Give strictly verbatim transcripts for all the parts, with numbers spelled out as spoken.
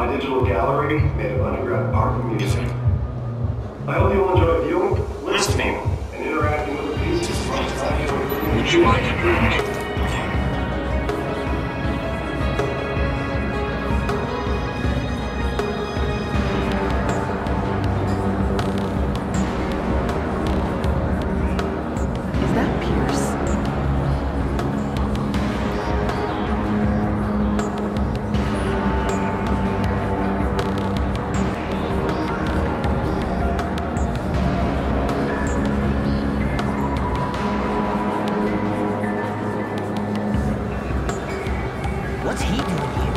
my digital gallery made of underground art and music. I hope you'll enjoy viewing, listening, and interacting with the pieces from the audio. Would you like a drink? Is that Pierce? What's he doing here?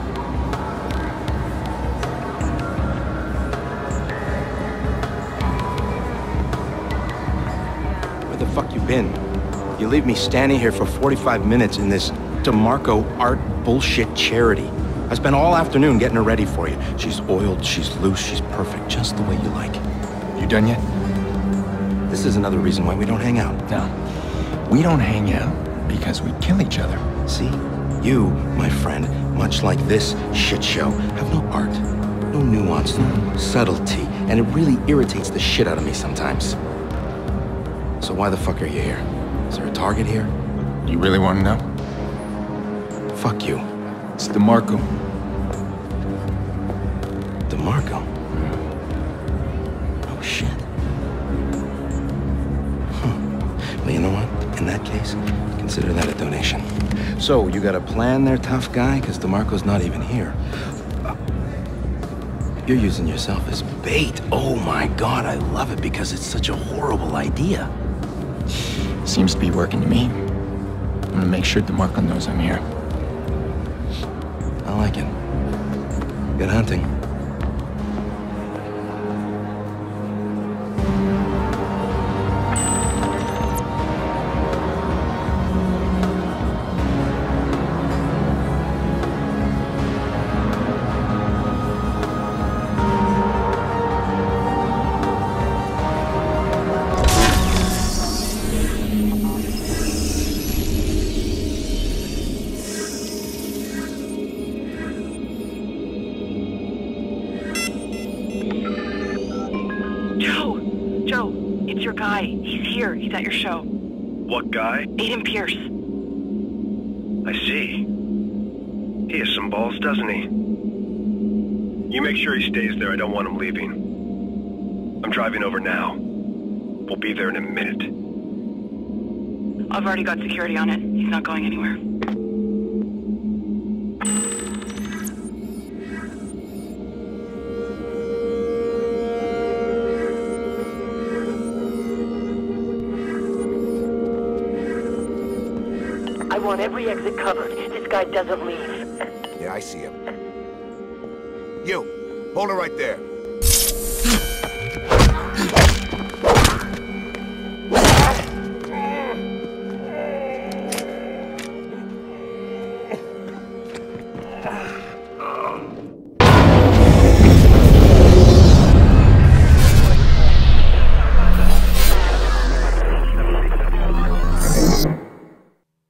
Where the fuck you been? You leave me standing here for forty-five minutes in this DeMarco art bullshit charity. I spent all afternoon getting her ready for you. She's oiled, she's loose, she's perfect, just the way you like. You done yet? This is another reason why we don't hang out. No. We don't hang out because we kill each other. See? You, my friend, much like this shit show, have no art, no nuance, no subtlety, and it really irritates the shit out of me sometimes. So why the fuck are you here? Is there a target here? You really want to know? Fuck you. It's DeMarco. DeMarco? Oh, shit. Huh. Well, you know what? In that case, consider that a donation. So, you got a plan there, tough guy? Because DeMarco's not even here. Uh, you're using yourself as bait. Oh my god, I love it because it's such a horrible idea. Seems to be working to me. I'm gonna make sure DeMarco knows I'm here. I like it. Good hunting. Joe! Joe, it's your guy. He's here. He's at your show. What guy? Aiden Pierce. I see. He has some balls, doesn't he? You make sure he stays there. I don't want him leaving. I'm driving over now. We'll be there in a minute. I've already got security on it. He's not going anywhere. I want every exit covered. This guy doesn't leave. Yeah, I see him. You, hold it right there.